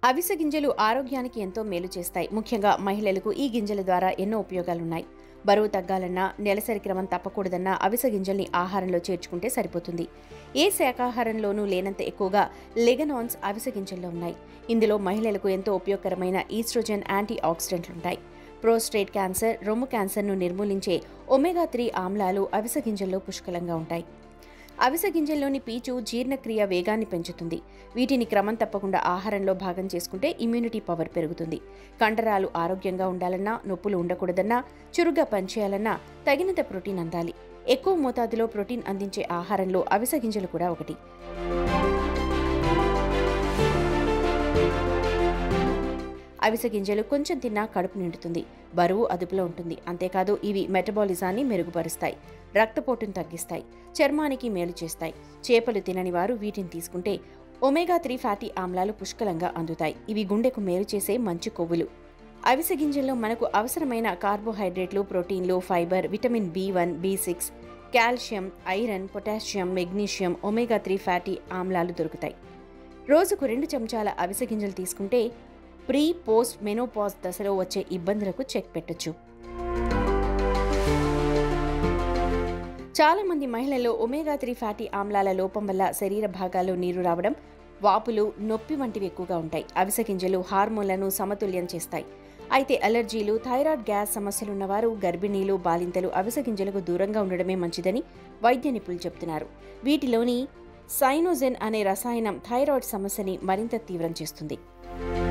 అవిసె గింజలు ఆరోగ్యానికి ఎంతో మేలు చేస్తాయి. ముఖ్యంగా మహిళలకు ఈ గింజల ద్వారా ఎన్నో ఉపయోగాలున్నాయి. బరువు తగ్గాలన్నా, నెలసరి క్రమం తప్పకూడదన్నా అవిసె గింజల్ని ఆహారంలో చేర్చుకుంటే సరిపోతుంది. ఏ శాకాహారంలోనూ లేనంత ఎక్కువగా లెగనాన్స్ అవిసె గింజల్లో ఉన్నాయి. ఇందులో మహిళలకు ఎంతో ఉపయోగకరమైన ఈస్ట్రోజన్ యాంటీ ఆక్సిడెంట్లుంటాయి. ప్రోస్టేట్ క్యాన్సర్, రొమ్ము క్యాన్సర్ను నిర్మూలించే ఒమేగా-3 ఆమ్లాలు అవిసె గింజల్లో పుష్కలంగా ఉంటాయి. అవిసె గింజల్లోని పీచు జీర్ణక్రియ వేగాన్ని పెంచుతుంది. వీటిని క్రమం తప్పకుండా ఆహారంలో భాగం చేసుకుంటే ఇమ్యూనిటీ పవర్ పెరుగుతుంది. కండరాలు ఆరోగ్యంగా ఉండాలన్నా, నొప్పులు ఉండకూడదన్నా, చురుగ్గా పనిచేయాలన్నా తగినంత ప్రోటీన్ అందాలి. ఎక్కువ మోతాదులో ప్రోటీన్ అందించే ఆహారంలో అవిసె గింజలు కూడా ఒకటి. అవిసె గింజలు కొంచెం తిన్నా కడుపు నిండుతుంది, బరువు అదుపులో ఉంటుంది. అంతేకాదు ఇవి మెటబాలిజాన్ని మెరుగుపరుస్తాయి, రక్తపోటును తగ్గిస్తాయి, చర్మానికి మేలు చేస్తాయి. చేపలు తినని వారు వీటిని తీసుకుంటే ఒమేగా-3 ఫ్యాటీ ఆమ్లాలు పుష్కలంగా అందుతాయి. ఇవి గుండెకు మేలు చేసే మంచి కొవ్వులు. అవిసె గింజల్లో మనకు అవసరమైన కార్బోహైడ్రేట్లు, ప్రోటీన్లు, fibre, vitamin B1, B6, calcium, iron, potassium, magnesium, omega three fatty ఆమ్లాలు దొరుకుతాయి. రోజుకు 2 చెంచాల అవిసె గింజలు తీసుకుంటే ప్రీ పోస్ట్ మెనోపాజ్ దశలో వచ్చే ఇబ్బందులకు చెక్ పెట్టొచ్చు. చాలా మంది మహిళల్లో ఒమేగా-3 ఫ్యాటీ ఆమ్లాల లోపం వల్ల శరీర భాగాల్లో నీరు రావడం, వాపులు, నొప్పి వంటివి ఎక్కువగా ఉంటాయి. అవిసె గింజలు హార్మోన్లను సమతుల్యం చేస్తాయి. అయితే అలర్జీలు, థైరాయిడ్ గ్యాస్ సమస్యలున్నవారు, గర్భిణీలు, బాలింతలు అవిసె గింజలకు దూరంగా ఉండడమే మంచిదని వైద్య నిపుణులు చెబుతున్నారు. వీటిలోని సైనోజెన్ అనే రసాయనం థైరాయిడ్ సమస్యని మరింత తీవ్రం చేస్తుంది.